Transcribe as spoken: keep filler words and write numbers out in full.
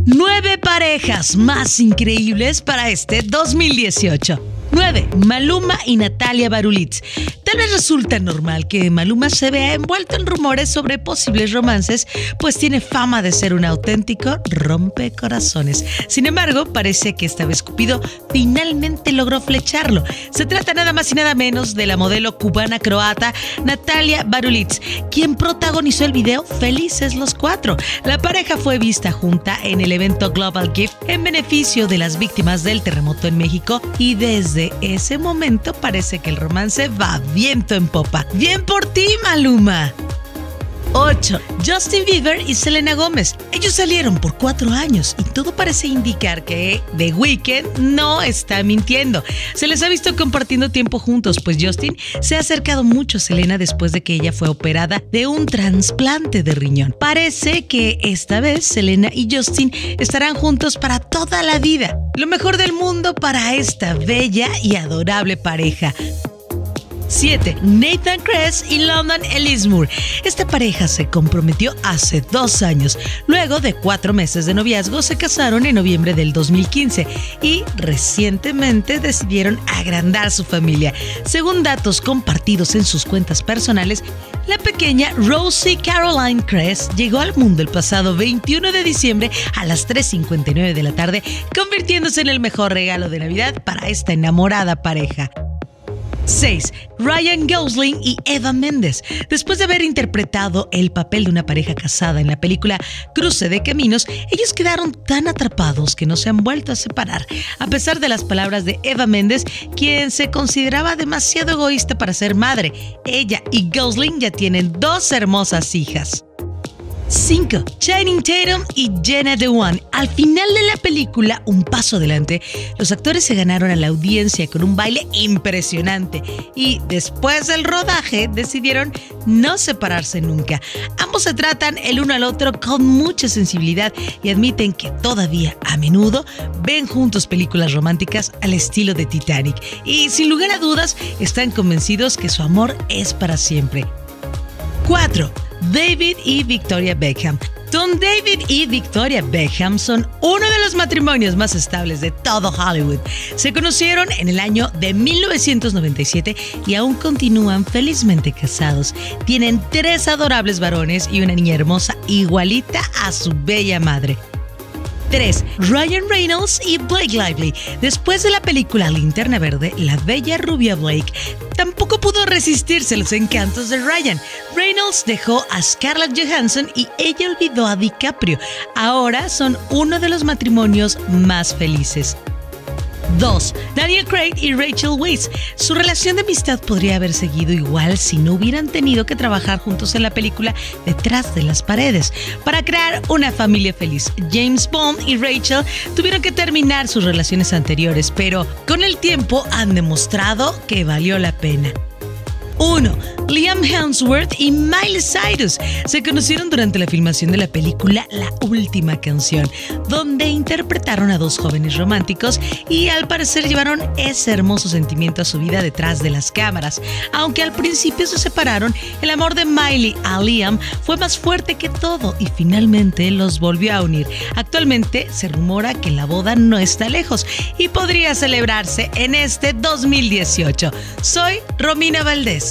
Nueve parejas más increíbles para este dos mil dieciocho. nueve. Maluma y Natalia Barulitz. Tal vez resulta normal que Maluma se vea envuelto en rumores sobre posibles romances, pues tiene fama de ser un auténtico rompecorazones. Sin embargo, parece que esta vez Cupido finalmente logró flecharlo. Se trata nada más y nada menos de la modelo cubana-croata Natalia Barulitz, quien protagonizó el video Felices los Cuatro. La pareja fue vista junta en el evento Global Gift en beneficio de las víctimas del terremoto en México, y desde ese momento parece que el romance va viento en popa. ¡Bien por ti, Maluma! ocho. Justin Bieber y Selena Gómez. Ellos salieron por cuatro años y todo parece indicar que The Weeknd no está mintiendo. Se les ha visto compartiendo tiempo juntos, pues Justin se ha acercado mucho a Selena después de que ella fue operada de un trasplante de riñón. Parece que esta vez Selena y Justin estarán juntos para toda la vida. Lo mejor del mundo para esta bella y adorable pareja. siete. Nathan Kress y London Elizmour. Esta pareja se comprometió hace dos años. Luego de cuatro meses de noviazgo, se casaron en noviembre del dos mil quince y recientemente decidieron agrandar su familia. Según datos compartidos en sus cuentas personales, la pequeña Rosie Caroline Kress llegó al mundo el pasado veintiuno de diciembre a las tres cincuenta y nueve de la tarde, convirtiéndose en el mejor regalo de Navidad para esta enamorada pareja. seis. Ryan Gosling y Eva Mendes. Después de haber interpretado el papel de una pareja casada en la película Cruce de Caminos, ellos quedaron tan atrapados que no se han vuelto a separar, a pesar de las palabras de Eva Mendes, quien se consideraba demasiado egoísta para ser madre. Ella y Gosling ya tienen dos hermosas hijas. cinco. Channing Tatum y Jenna Dewan. Al final de la película Un Paso Adelante, los actores se ganaron a la audiencia con un baile impresionante y después del rodaje decidieron no separarse nunca. Ambos se tratan el uno al otro con mucha sensibilidad y admiten que todavía a menudo ven juntos películas románticas al estilo de Titanic, y sin lugar a dudas están convencidos que su amor es para siempre. cuatro. David y Victoria Beckham. Don David y Victoria Beckham son uno de los matrimonios más estables de todo Hollywood. Se conocieron en el año de mil novecientos noventa y siete y aún continúan felizmente casados. Tienen tres adorables varones y una niña hermosa igualita a su bella madre. tres. Ryan Reynolds y Blake Lively. Después de la película Linterna Verde, la bella rubia Blake tampoco pudo resistirse a los encantos de Ryan. Reynolds dejó a Scarlett Johansson y ella olvidó a DiCaprio. Ahora son uno de los matrimonios más felices. dos. Daniel Craig y Rachel Weisz. Su relación de amistad podría haber seguido igual si no hubieran tenido que trabajar juntos en la película Detrás de las Paredes para crear una familia feliz. James Bond y Rachel tuvieron que terminar sus relaciones anteriores, pero con el tiempo han demostrado que valió la pena. uno. Liam Hemsworth y Miley Cyrus se conocieron durante la filmación de la película La Última Canción, donde interpretaron a dos jóvenes románticos y al parecer llevaron ese hermoso sentimiento a su vida detrás de las cámaras. Aunque al principio se separaron, el amor de Miley a Liam fue más fuerte que todo y finalmente los volvió a unir. Actualmente se rumora que la boda no está lejos y podría celebrarse en este dos mil dieciocho. Soy Romina Valdés.